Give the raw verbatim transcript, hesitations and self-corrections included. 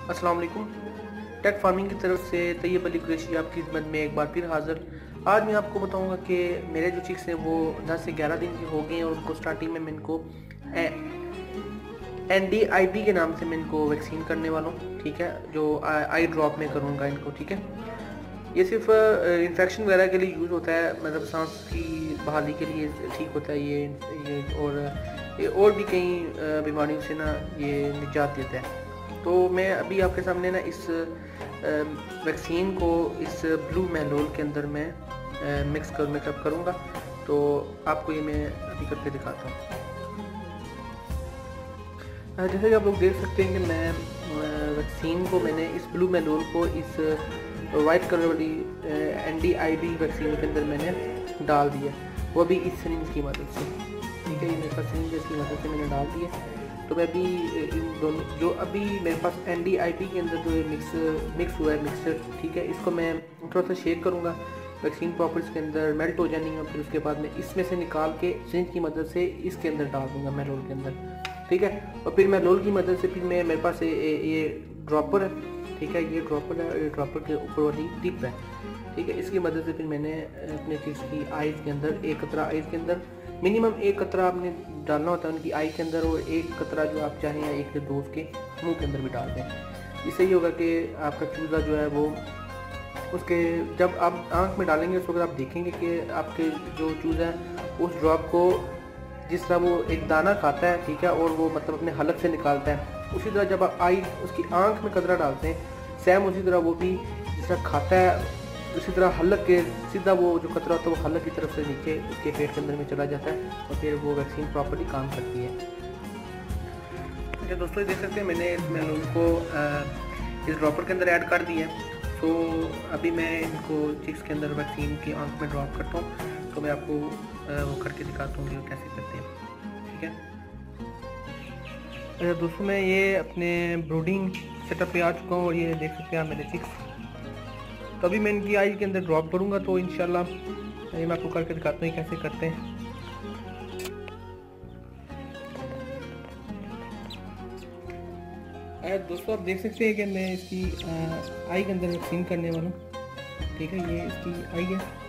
अस्सलाम वालेकुम। Take farming की तरफ से तैयब अली कुरैशी आपकी खिदमत में एक बार फिर हाज़िर। आज मैं आपको बताऊंगा कि मेरे जो चिक्स हैं वो दस से ग्यारह दिन के हो गए हैं और उनको स्टार्टिंग में मैं इनको एन डी आई बी के नाम से मैं इनको वैक्सीन करने वाला हूँ, ठीक है, जो आई ड्रॉप में करूँगा इनको, ठीक है। ये सिर्फ इन्फेक्शन वगैरह के लिए यूज़ होता है, मतलब सांस की बहाली के लिए ठीक होता है ये, ये और ये और भी कई बीमारियों से ना ये निजात देता है। तो मैं अभी आपके सामने ना इस वैक्सीन को इस ब्लू मैलोल के अंदर मैं मिक्स कर मिक्सअप करूँगा, तो आपको ये मैं अभी करके दिखाता हूँ। जैसे कि आप लोग देख सकते हैं कि मैं वैक्सीन को मैंने इस ब्लू मैलोल को इस वाइट कलर वाली N D I B vaccine के अंदर मैंने डाल दिया, वो भी इस सिरिंज की मदद से, ठीक है। ये मेरे पास सिरिंज की मदद से मैंने डाल दिया। तो मैं अभी इन दोनों जो अभी मेरे पास एन डी आई बी के अंदर जो मिक्स मिक्स हुआ है मिक्सचर, ठीक है, इसको मैं थोड़ा सा शेक करूँगा, वैक्सीन प्रॉपर इसके अंदर मेल्ट हो जानी है। फिर उसके बाद मैं इसमें से निकाल के सिरिंज की मदद से इसके अंदर डाल दूँगा मैलोल के अंदर, ठीक है। और फिर मैलोल की मदद से फिर मैं मेरे पास ये, ये ड्रॉपर है, ठीक है, ये ड्रॉपर है, ये ड्रॉपर के ऊपर वाली टिप है, ठीक है। इसकी मदद से फिर मैंने अपने चीज़ की आइज़ के अंदर एक कतरा आइज़ के अंदर मिनिमम एक कतरा आपने डालना होता है उनकी आई के अंदर, और एक कतरा जो आप चाहें या एक से दो उसके मुंह के अंदर भी डाल दें। इससे ये होगा कि आपका चूज़ा जो है वो उसके जब आप आँख में डालेंगे उस वक्त आप देखेंगे कि आपके जो चूज़ा है उस ड्रॉप को जिस तरह वो एक दाना खाता है, ठीक है, और वो मतलब अपने हलक से निकालता है, उसी तरह जब आप आई उसकी आँख में कतरा डालते हैं सेम उसी तरह वो भी जिस तरह खाता है, उसी तरह हलक के सीधा वो जो कतरा होता है वो हलक की तरफ से नीचे उसके पेट के अंदर में चला जाता है और फिर वो वैक्सीन प्रॉपर्ली काम करती है। अच्छा दोस्तों, ये देख सकते हैं मैंने इस मैलोल को इस ड्रॉपर के अंदर ऐड कर दिया है। तो अभी मैं इनको चिक्स के अंदर वैक्सीन की आँख में ड्रॉप करता हूँ, तो मैं आपको वो करके दिखाता हूँ कि वो कैसे करते हैं, ठीक है। अच्छा दोस्तों, मैं ये अपने ब्रूडिंग सेटअप पे आ चुका हूँ और ये देख सकते हैं आप मेरे चिक्स। तो अभी मैं इनकी आई के अंदर ड्रॉप करूँगा, तो इंशाल्लाह ये मैं आपको करके दिखाता हूँ कैसे करते हैं। दोस्तों, आप देख सकते हैं कि मैं इसकी आई के अंदर वैक्सीन करने वाला हूँ, ठीक है। ये इसकी आई है।